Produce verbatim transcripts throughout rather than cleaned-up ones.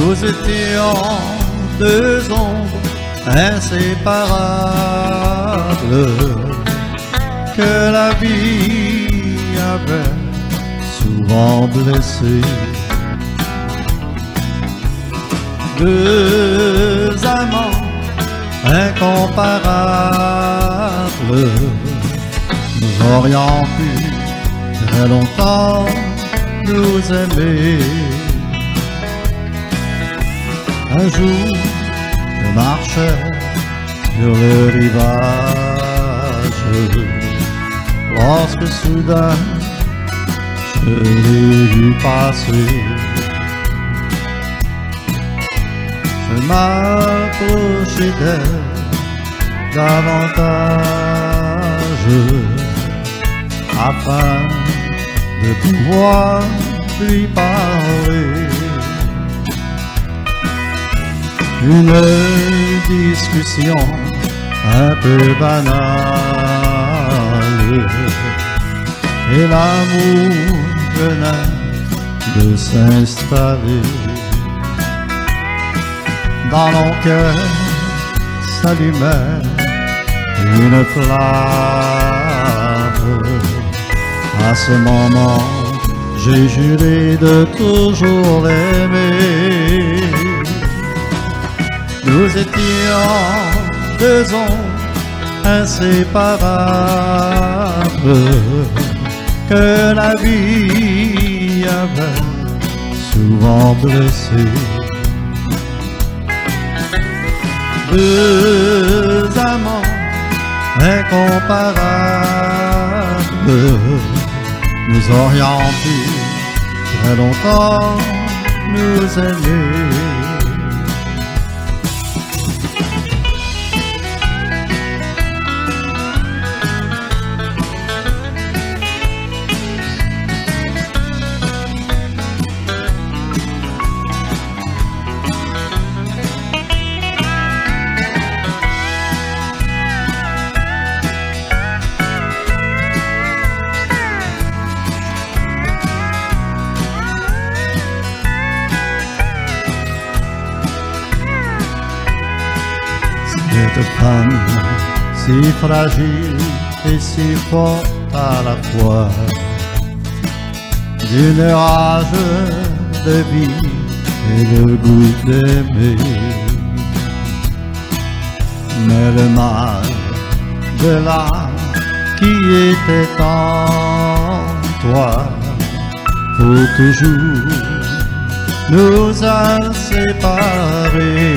Nous étions deux ombres inséparables que la vie avait souvent blessées. Deux amants incomparables, nous aurions pu très longtemps nous aimer. Un jour, je marchais sur le rivage, lorsque soudain, je l'ai vu passer. Je m'approchai d'elle davantage, afin de pouvoir lui parler. Une discussion un peu banale, et l'amour venait de s'installer. Dans mon cœur s'allumait une flamme. À ce moment, j'ai juré de toujours l'aimer. Nous étions deux ombres inséparables que la vie avait souvent blessées. Deux amants incomparables, nous aurions pu très longtemps nous aimer. Cette femme si fragile et si forte à la fois, d'une rage de vie et le goût d'aimer. Mais le mal de l'âme qui était en toi, pour toujours nous a séparés.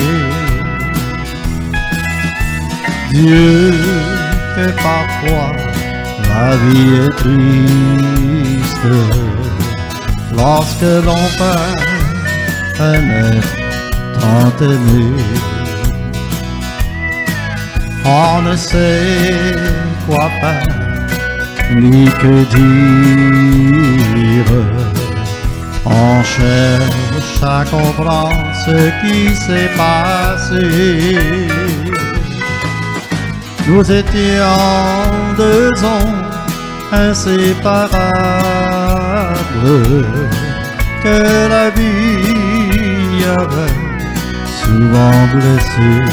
Dieu fait parfois la vie est triste lorsque l'on perd un être tant aimé. On ne sait quoi faire ni que dire. On cherche à comprendre ce qui s'est passé. Nous étions deux ombres inséparables que la vie avait souvent blessées.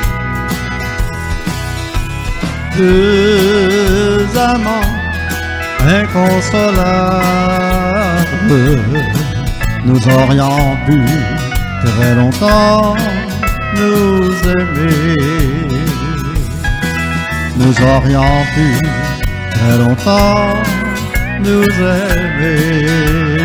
Deux amants inconsolables, nous aurions pu très longtemps nous aimer. Nous aurions pu très longtemps nous aimer.